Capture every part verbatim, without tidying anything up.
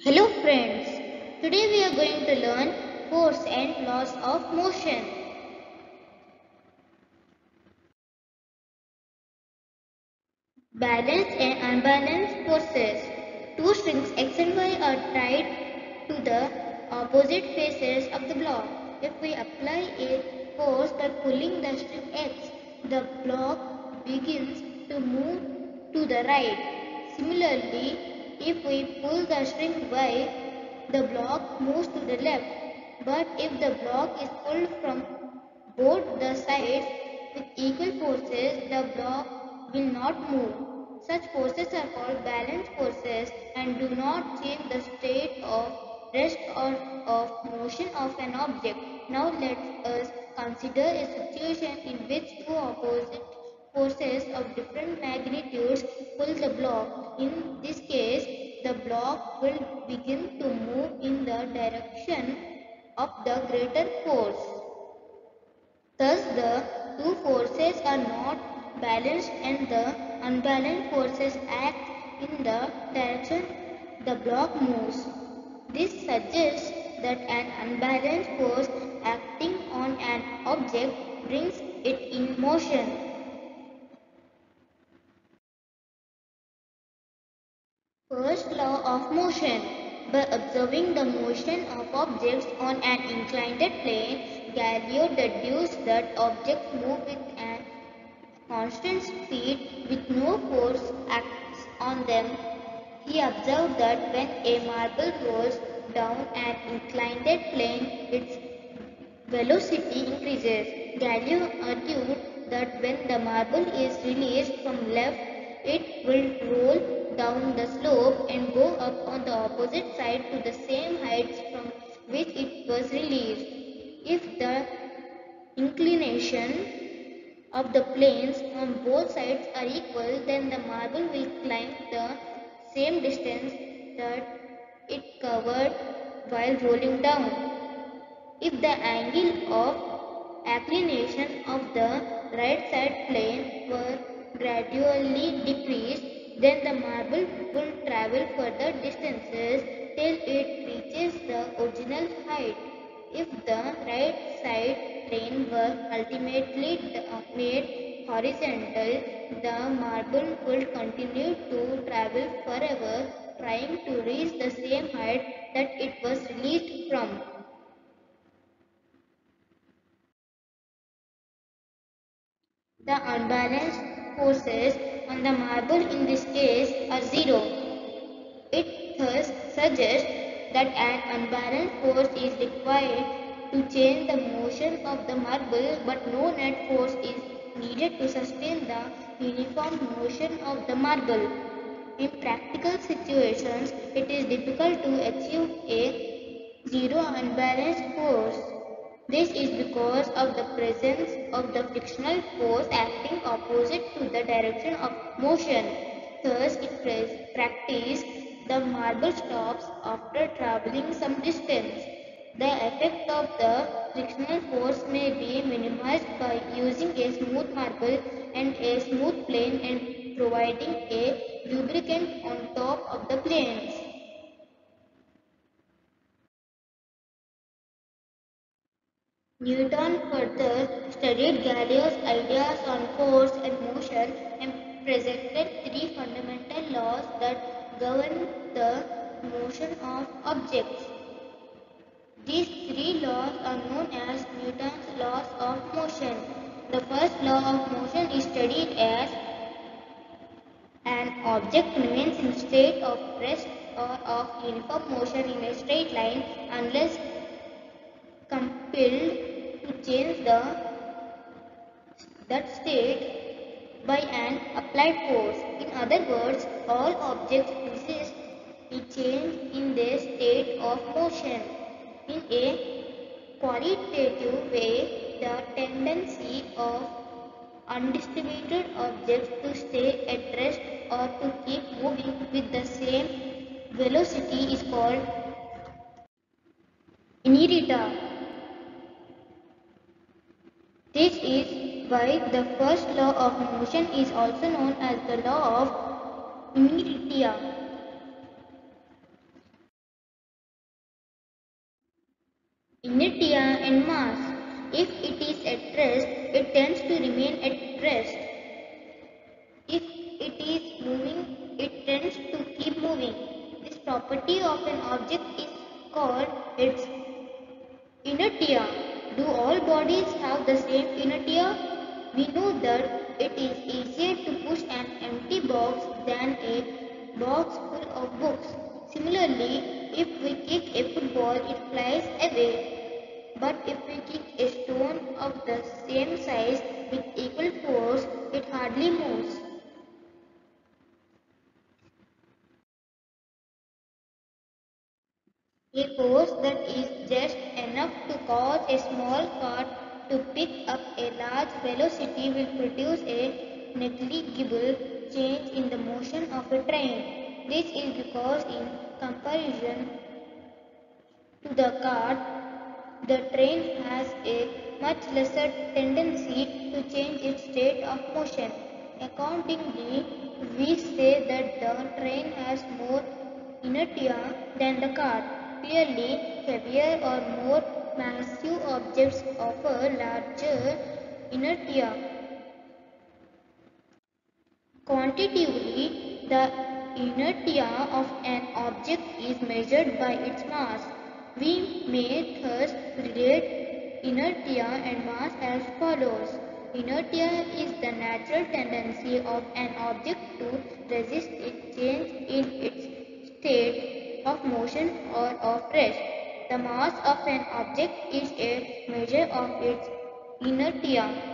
Hello friends, today we are going to learn force and laws of motion. Balanced and unbalanced forces. Two strings X and Y are tied to the opposite faces of the block. If we apply a force by pulling the string X, the block begins to move to the right. Similarly, if we pull the string Y, the block moves to the left. But if the block is pulled from both the sides with equal forces, the block will not move. Such forces are called balanced forces and do not change the state of rest or of motion of an object. Now let us consider a situation in which two opposite forces of different magnitudes pull the block. In this case, the block will begin to move in the direction of the greater force. Thus, the two forces are not balanced and the unbalanced forces act in the direction the block moves. This suggests that an unbalanced force acting on an object brings it in motion. First law of motion. By observing the motion of objects on an inclined plane, Galileo deduced that objects move with an constant speed with no force acts on them. He observed that when a marble rolls down an inclined plane, its velocity increases. Galileo argued that when the marble is released from left, it will roll down the slope and go up on the opposite side to the same heights from which it was released. If the inclination of the planes on both sides are equal, then the marble will climb the same distance that it covered while rolling down. If the angle of inclination of the right side plane were gradually decreased, then the marble will travel further distances till it reaches the original height. If the right side plane were ultimately made horizontal, the marble will continue to travel forever, trying to reach the same height that it was released from. The unbalanced forces on the marble in this case are zero. It thus suggests that an unbalanced force is required to change the motion of the marble, but no net force is needed to sustain the uniform motion of the marble. In practical situations, it is difficult to achieve a zero unbalanced force. This is because of the presence of the frictional force acting opposite to the direction of motion. Thus, in practice, the marble stops after traveling some distance. The effect of the frictional force may be minimized by using a smooth marble and a smooth plane and providing a lubricant on top of the planes. Newton further studied Galileo's ideas on force and motion and presented three fundamental laws that govern the motion of objects. These three laws are known as Newton's laws of motion. The first law of motion is studied as an object remains in state of rest or of uniform motion in a straight line unless compelled to change the that state by an applied force. In other words, all objects resist a change in their state of motion. In a qualitative way, the tendency of undistributed objects to stay at rest or to keep moving with the same velocity is called inertia. This is why the first law of motion is also known as the law of inertia. inertia and mass. If it is at rest, it tends to remain at rest. If it is moving, it tends to keep moving. This property of an object is called its inertia. Do all bodies have the same inertia? We know that it is easier to push an empty box than a box full of books. Similarly, if we kick a football, it flies away. But if we kick a stone of the same size with equal force, it hardly moves. A force that is just enough to cause a small cart to pick up a large velocity will produce a negligible change in the motion of a train. This is because in comparison to the cart, the train has a much lesser tendency to change its state of motion. Accordingly, we say that the train has more inertia than the cart. Clearly, heavier or more massive objects offer larger inertia. Quantitatively, the inertia of an object is measured by its mass. We may thus relate inertia and mass as follows. Inertia is the natural tendency of an object to resist a change in its state of motion or of rest. The mass of an object is a measure of its inertia.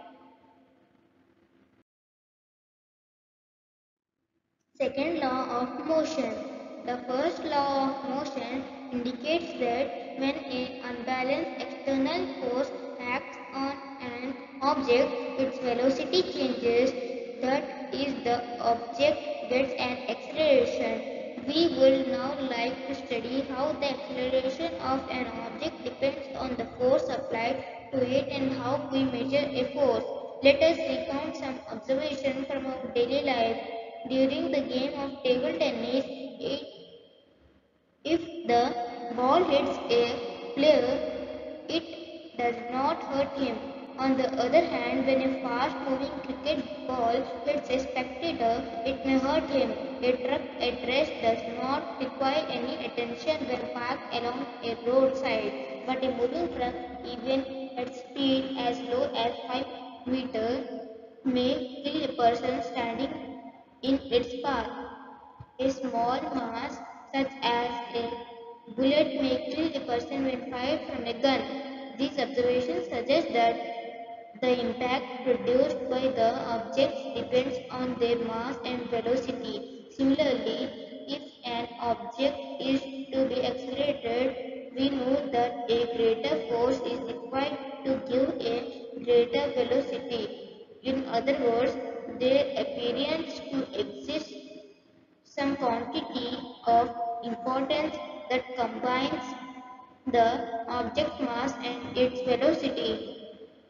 Second law of motion. The first law of motion indicates that when an unbalanced external force acts on an object, its velocity changes. That is, the object gets an acceleration. We will now like to study how the acceleration of an object depends on the force applied to it and how we measure a force. Let us recount some observations from our daily life. During the game of table tennis, it, if the ball hits a player, it does not hurt him. On the other hand, when a fast-moving cricket ball hits a spectator, it may hurt him. A truck at rest does not require any attention when parked along a roadside, but a moving truck, even at speed as low as five meters, may kill a person standing in its path. A small mass, such as a bullet, may kill a person when fired from a gun. These observations suggest that the impact produced by the objects depends on their mass and velocity. Similarly, if an object is to be accelerated, we know that a greater force is required to give a greater velocity. In other words, there appears to exist some quantity of importance that combines the object mass and its velocity.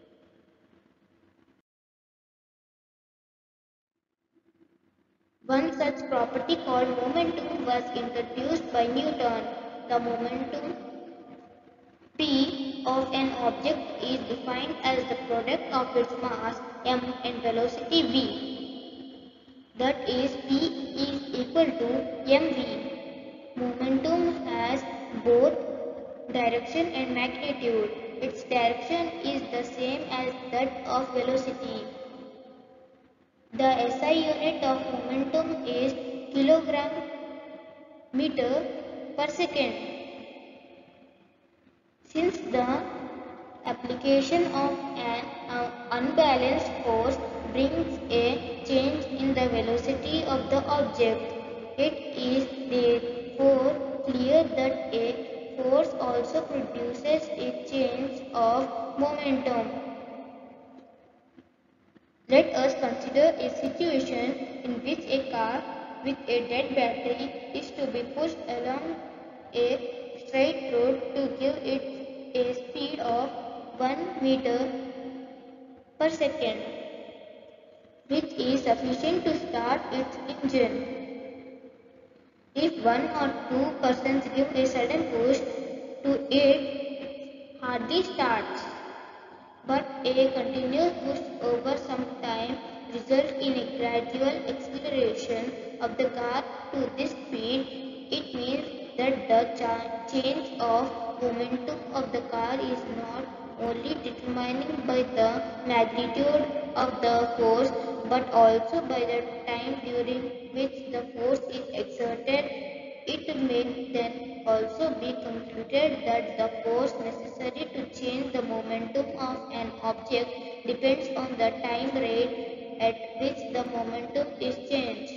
One such property called momentum was introduced by Newton. The momentum P of an object is defined as the product of its mass m and velocity v. That is, P is equal to mv. Momentum has both direction and magnitude. Its direction is the same as that of velocity. The S I unit of momentum is kilogram meter per second. Since the application of an uh, unbalanced force brings a change in the velocity of the object, it is therefore clear that a force also produces a change of momentum. Let us consider a situation in which a car with a dead battery is to be pushed along a straight road to give it a speed of one meter per second, which is sufficient to start its engine. If one or two persons give a sudden push to it, hardly starts, but a continuous push over some time results in a gradual acceleration of the car to this speed. It means that the cha- change of momentum of the car is not only determined by the magnitude of the force but also by the time during which the force is exerted. It may then also be concluded that the force necessary to change the momentum of an object depends on the time rate at which the momentum is changed.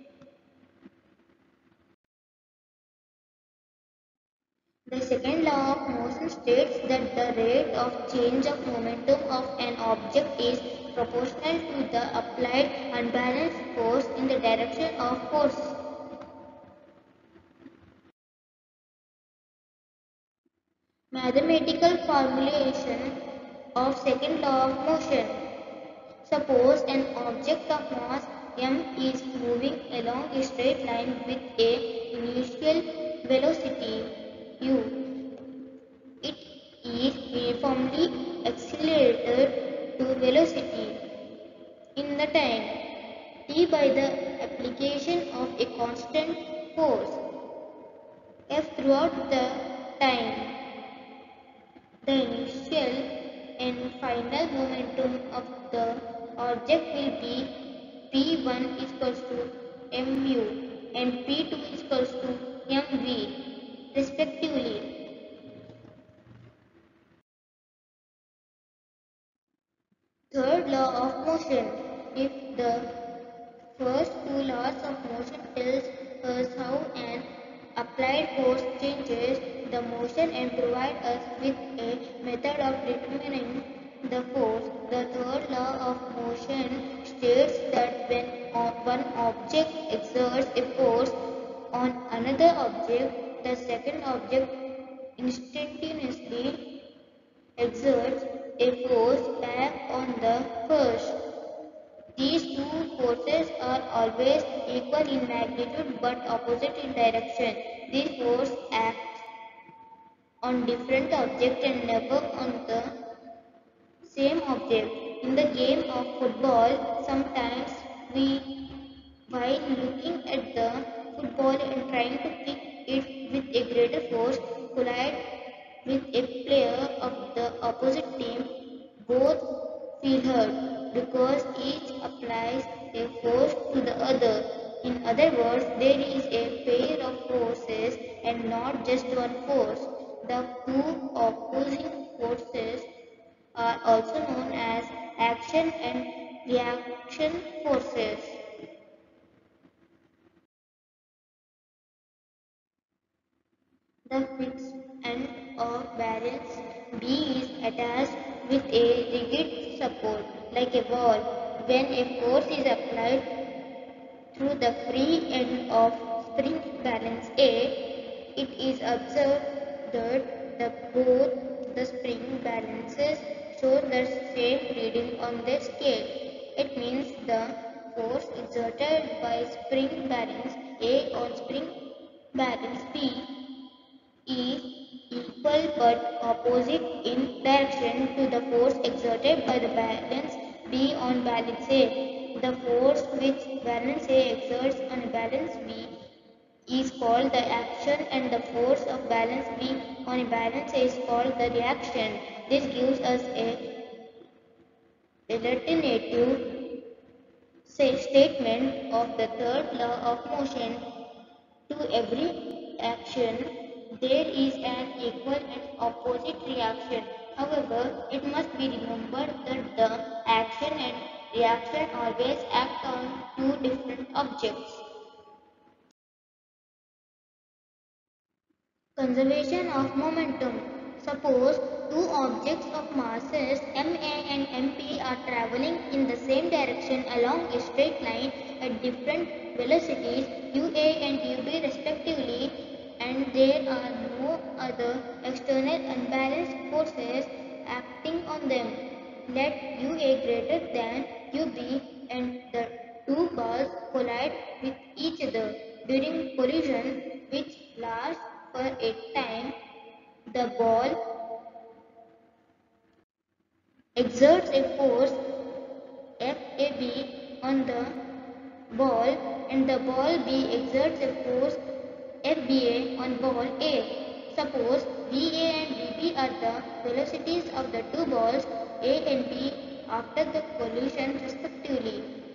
The second law of motion states that the rate of change of momentum of an object is proportional to the applied unbalanced force in the direction of force. Mathematical formulation of second law of motion. Suppose an object of mass m is moving along a straight line with a initial velocity u. It is uniformly accelerated to velocity in the time t by the application of a constant force f throughout the time. The initial and final momentum of the object will be p one is equals to mu and p two is equals to mv respectively. Third law of motion. If the first two laws of motion tells us how an applied force changes the motion and provide us with a method of determining the force, the third law of motion states that when one object exerts a force on another object, the second object instantaneously exerts a force back on the first. These two forces are always equal in magnitude but opposite in direction. These forces act on different objects and never on the same object. In the game of football, sometimes we, while looking at the football and trying to kick it with a greater force, collide with a player of the opposite team. Both feel hurt because each applies a force to the other. In other words, there is a pair of forces and not just one force. The two opposing forces are also known as action and reaction forces. The fixed end of balance B is attached with a rigid support like a wall. When a force is applied through the free end of spring balance A, it is observed that the both the spring balances show the same reading on their scale. It means the force exerted by spring balance A on spring balance B is equal but opposite in direction to the force exerted by the balance B on balance A. The force which balance A exerts on balance B is called the action and the force of balance B on balance A is called the reaction. This gives us a alternative statement of the third law of motion. To every action, there is an equal and opposite reaction. However, it must be remembered that the action and reaction always act on two different objects. Conservation of momentum. Suppose two objects of masses m a and m p are traveling in the same direction along a straight line at different velocities u a and u b respectively, and there are no other external unbalanced forces acting on them. Let u a greater than u b and the two bars collide with each other. During collision, which lasts for a time, the ball exerts a force F A B on the ball and the ball B exerts a force F B A on ball A. Suppose V A and V B are the velocities of the two balls A and B after the collision respectively.